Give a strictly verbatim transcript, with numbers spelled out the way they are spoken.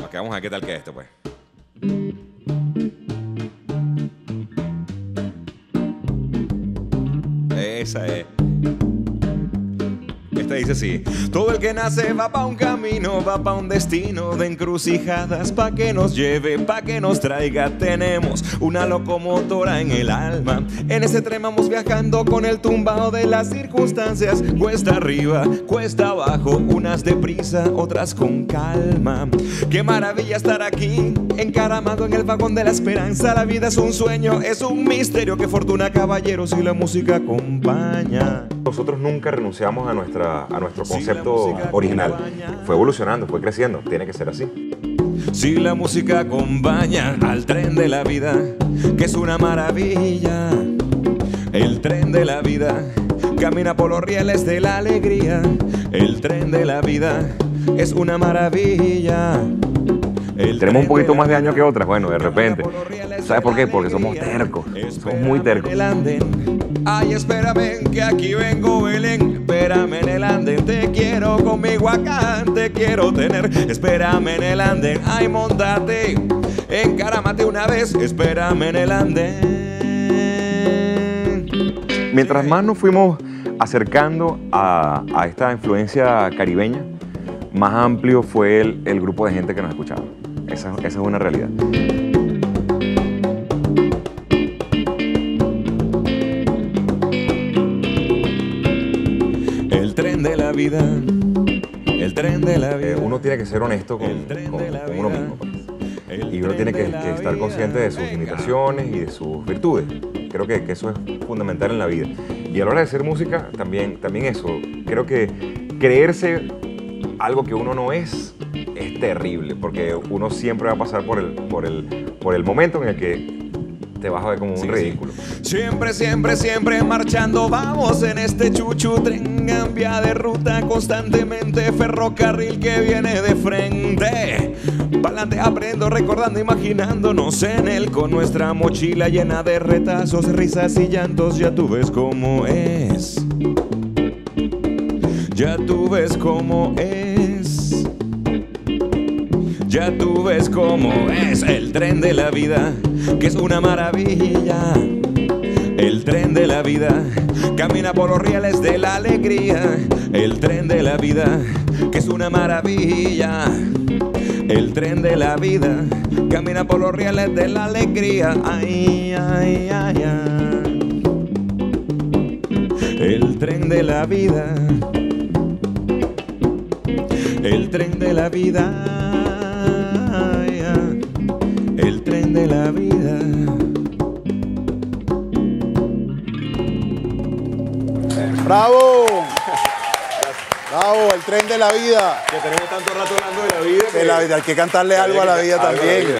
que vamos a ver qué tal que es esto, pues. Esa es. Esta dice así: todo el que nace va pa' un camino, va pa' un destino de encrucijadas, pa' que nos lleve, pa' que nos traiga. Tenemos una locomotora en el alma, en ese tren vamos viajando con el tumbao de las circunstancias. Cuesta arriba, cuesta abajo, unas deprisa, otras con calma. Qué maravilla estar aquí, encaramado en el vagón de la esperanza. La vida es un sueño, es un misterio. Qué fortuna, caballeros, si la música acompaña. Nosotros nunca renunciamos a, nuestra, a nuestro concepto original. Fue evolucionando, fue creciendo, tiene que ser así. Si la música acompaña al tren de la vida, que es una maravilla. El tren de la vida camina por los rieles de la alegría. El tren de la vida es una maravilla. El Tenemos un poquito más de años que otras, bueno, de repente. ¿Sabes por qué? Porque somos tercos, somos muy tercos. Ay, espérame, que aquí vengo, Belén. Espérame en el andén, te quiero conmigo acá, te quiero tener. Espérame en el andén, ay, montate, encáramate una vez. Espérame en el andén. Mientras más nos fuimos acercando a, a esta influencia caribeña, más amplio fue el, el grupo de gente que nos escuchaba. Esa, esa es una realidad. El tren de la vida, el tren de la vida. Eh, uno tiene que ser honesto con, con, con uno mismo, pues. Y uno tiene que, que estar consciente de sus limitaciones y de sus virtudes. Creo que, que eso es fundamental en la vida. Y a la hora de hacer música, también, también eso. Creo que creerse algo que uno no es es terrible, porque uno siempre va a pasar por el, por el, por el momento en el que te vas a ver como un sí, ridículo. Sí. Siempre, siempre, siempre marchando vamos en este chuchu tren, cambia de ruta constantemente, ferrocarril que viene de frente. Pa'lante aprendo, recordando, imaginándonos en él, con nuestra mochila llena de retazos, risas y llantos. Ya tú ves cómo es, ya tú ves cómo es, ya tú ves cómo es el tren de la vida, que es una maravilla. El tren de la vida camina por los rieles de la alegría. El tren de la vida, que es una maravilla. El tren de la vida camina por los rieles de la alegría. Ay, ay, ay, ay. El tren de la vida, el tren de la vida, ay, ay. El tren de la vida. ¡Bravo! ¡Bravo! El tren de la vida. Que tenemos tanto rato hablando de la vida. De la vida. Hay que cantarle algo a la vida también.